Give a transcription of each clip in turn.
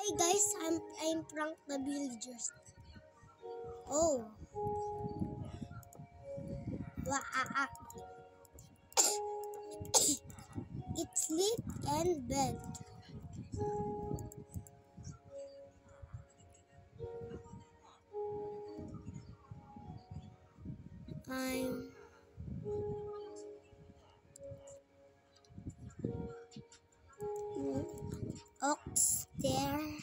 Hi guys, I'm prank the villagers. Oh. Wow. It sleep and bed. I'm ox there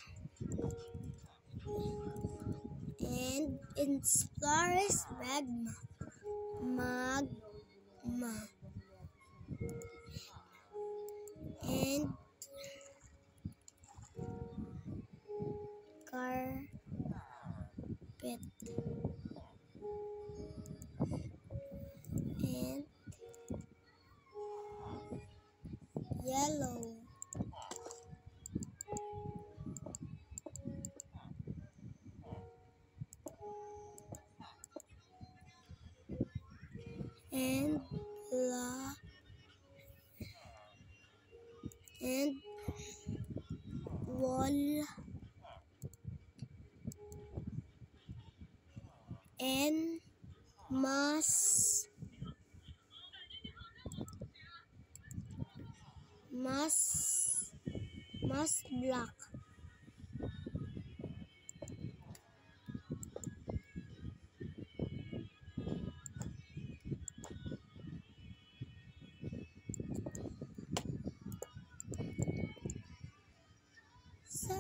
and explores magma and carpet and yellow and black and wall and mass black. So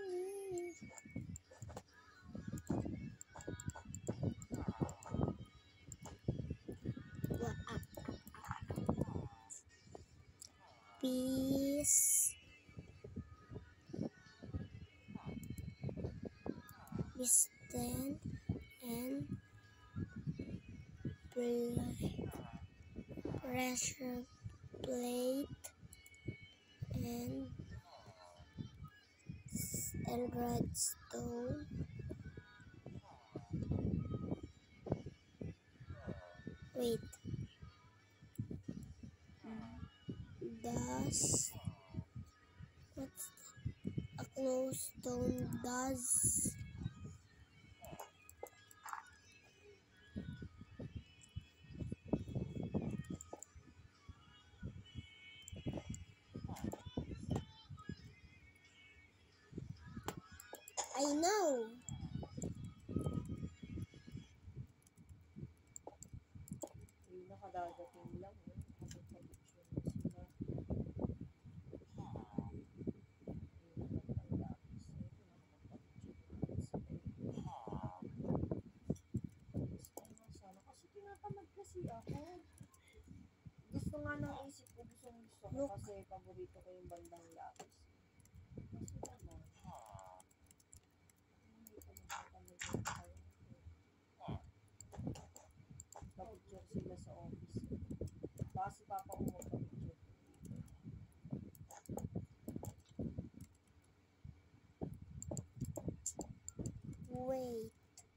peace stand and pressure plate and redstone. Wait, does what's a closed stone does? I know. Nakadadating lang eh. Kapag-picture na sila. Sana kasi tinatamad kasi ako. Gusto nga ng isip ko, gusto ko kasi paborito ko yung bandang lapis. Kasi naman, hindi ko nagtatamad yung tayo. Pa-picture sila sa office. Baka si Papa ko magpa-picture. Wait.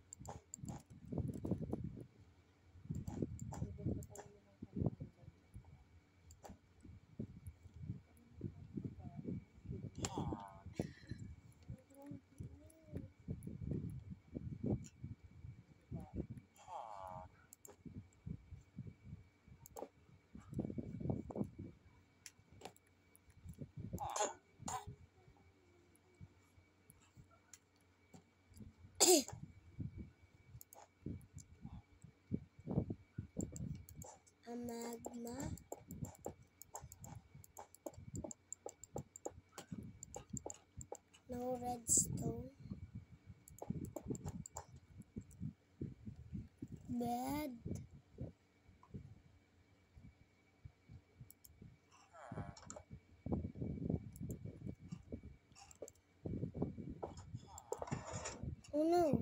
A magma. No redstone. Bed. Oh no.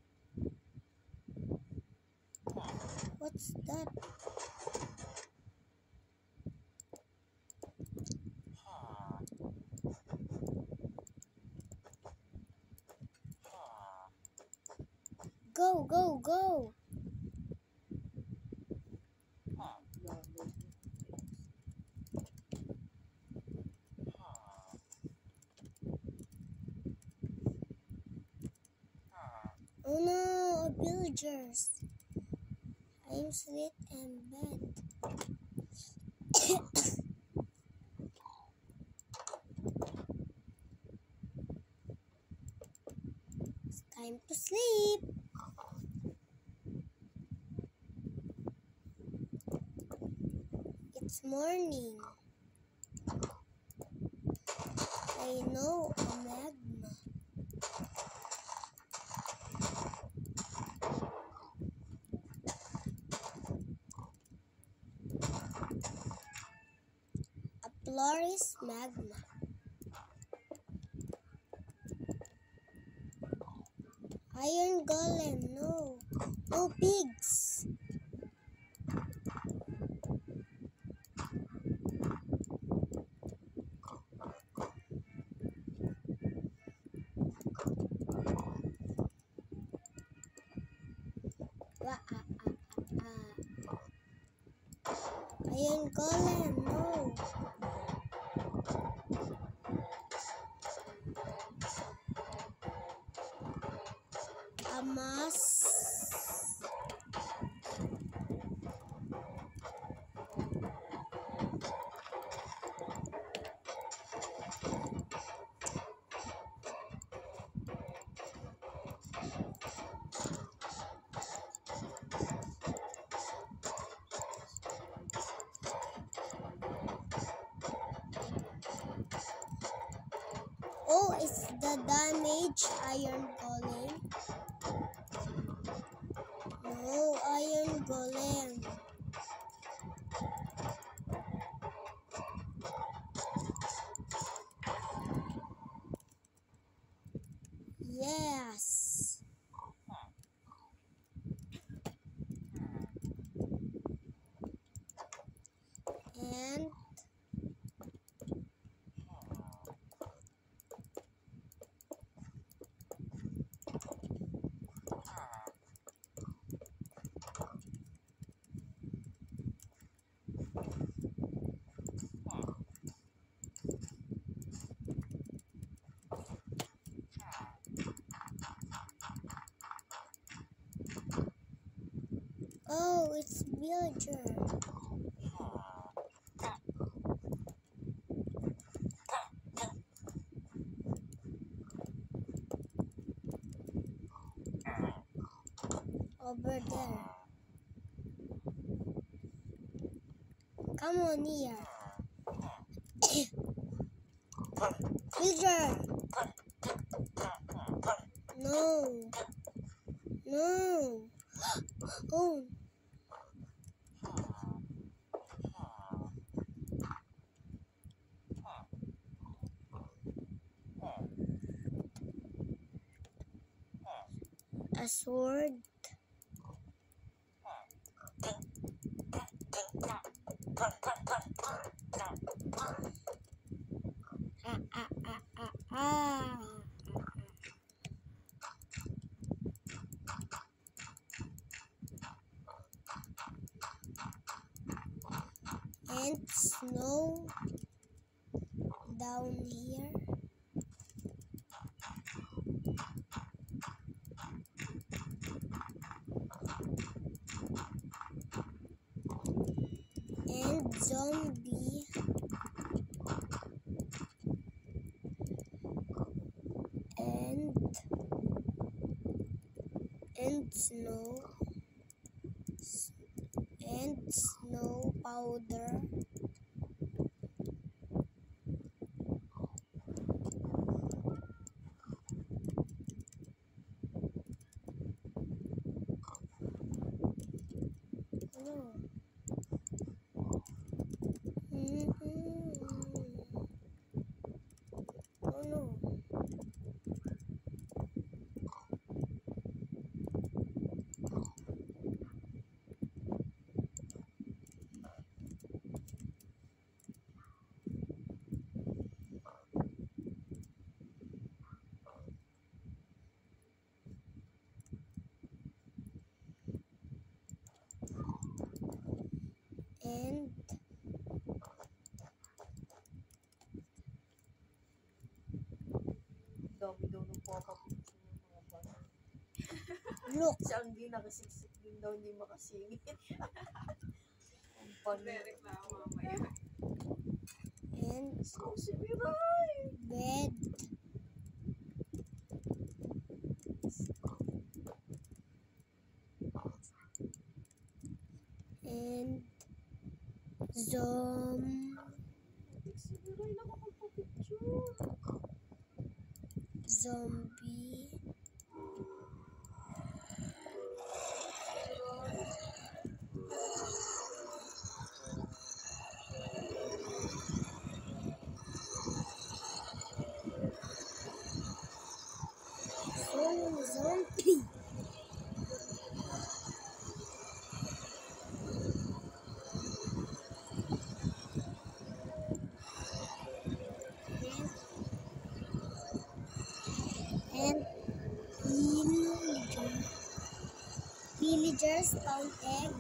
What's that? Go, go, go. Oh no, villagers. I'm sweet and bad. It's time to sleep. It's morning. I know a magma. A Floris magma. Iron golem, no. No pigs. Iron golem, no. A mouse. Oh, it's the damaged iron golem. No, iron golem. Yes. And oh, it's villager. Over there. Come on here. Villager. No. No. Oh. A sword. Ah. And snow down here. And zombie. And snow. And snow powder. No. Oh no. And Dami daw nung pop-up yung mga bata. Look. Siya ang di nakasiksik din daw, hindi makasingit. Ang funny. Reklamo mamaya. And So, si Miray! bed. And Si Miray nakakapapicture. zombie. Zombie. And villagers found egg.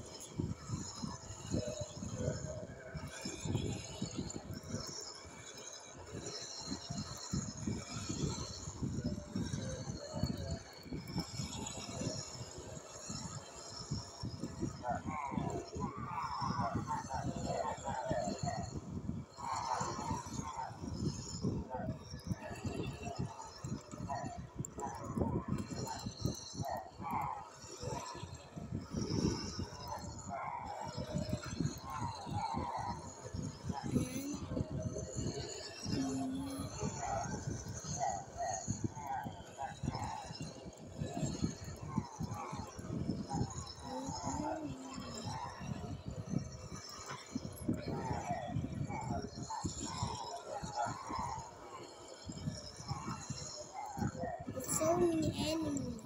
So many enemies.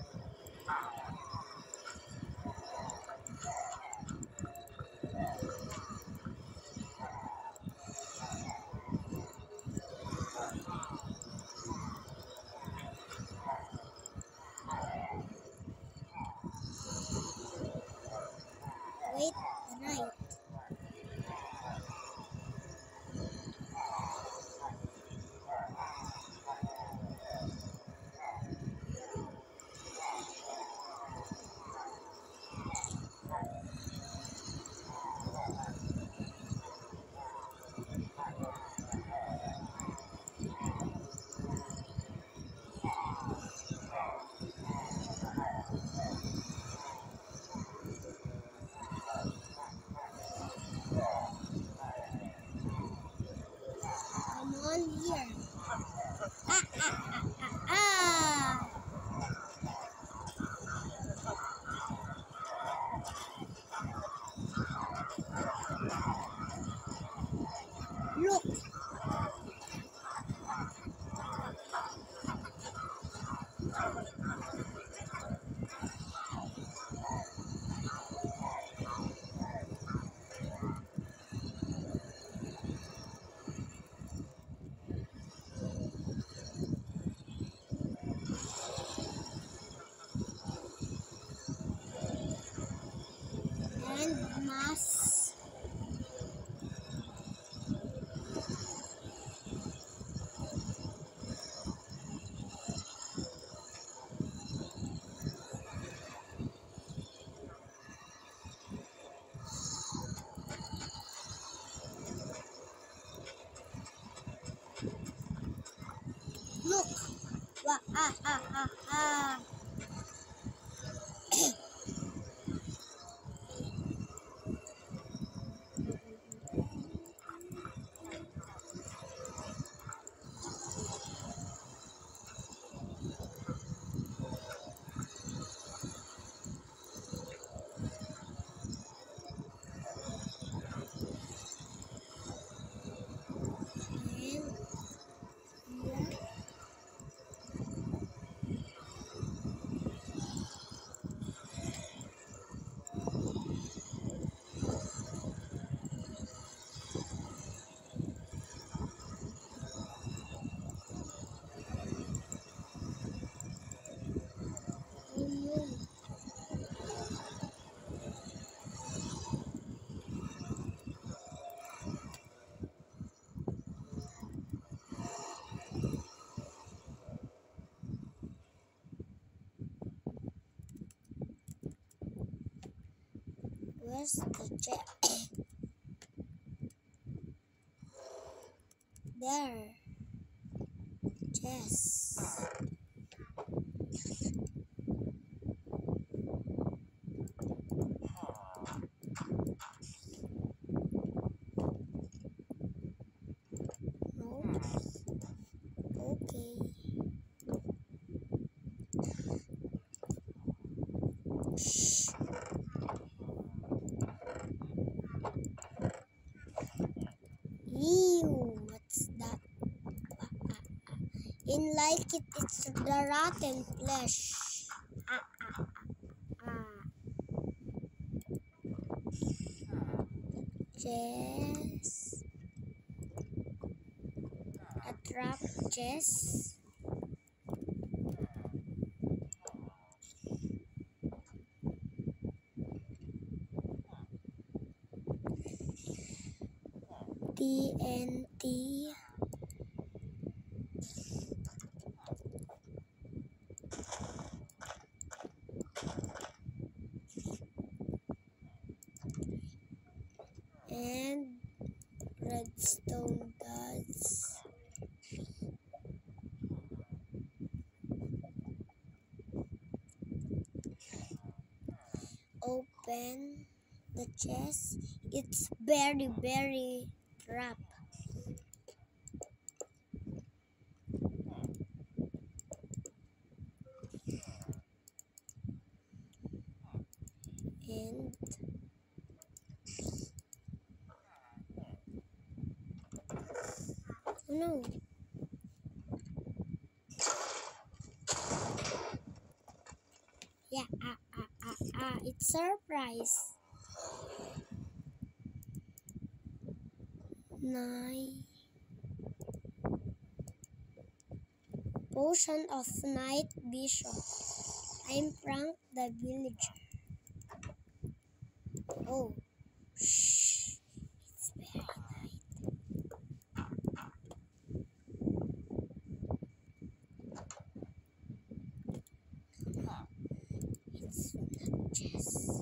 Wait the night. Come on here. Ah. Look. And mass. Look. Ah. And here. Where's the chest? There. Chest. No. Okay. Shh. Ew, what's that? In like it, it's the rotten flesh. Chest. A trap chest. TNT. And redstone dots. Open the chest. It's very trap. And oh no. Yeah, it's surprise. 9 Potion of Night Vision. I'm Frank the villager. Oh, shh. It's very night. It's not chess.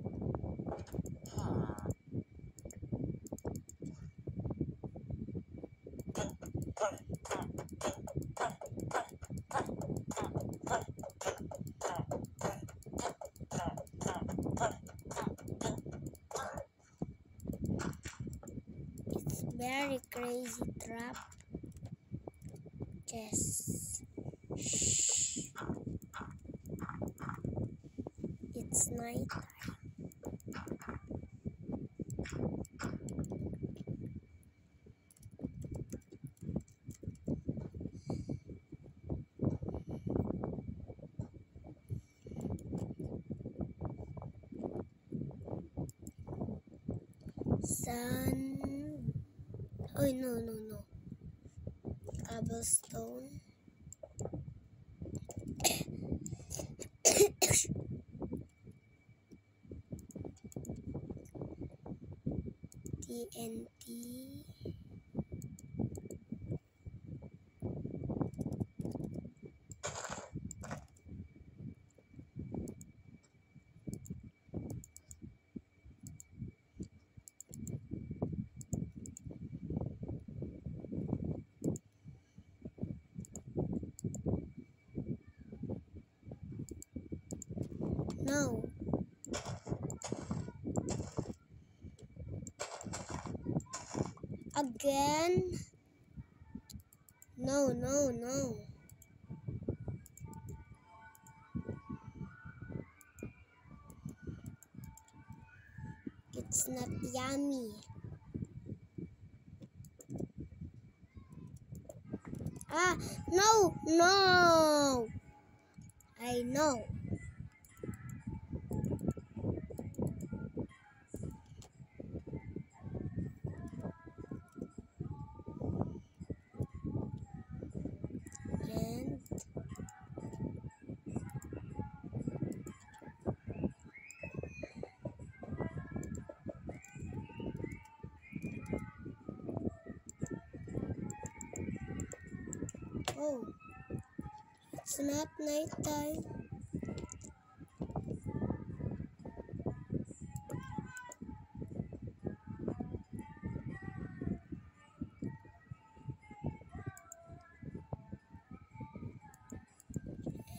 It's very crazy trap. Chess. Shh. It's night. Sun. Oh, no. Cobblestone. TNT. No. Again. No. It's not yummy. No. I know. And oh, it's not nighttime.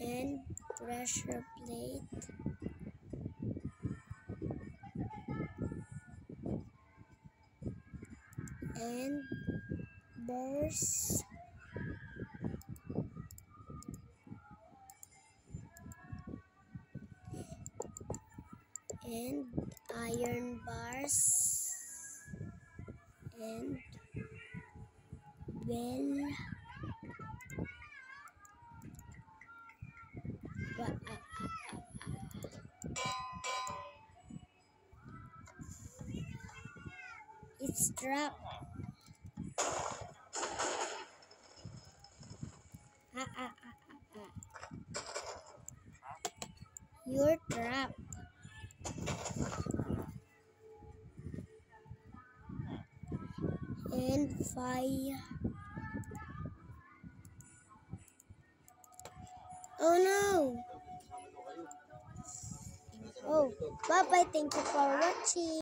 and pressure plate. And bars. And iron bars. And bell. It's trapped. You're trapped. And fire. Oh no! Oh, bye-bye. Thank you for watching.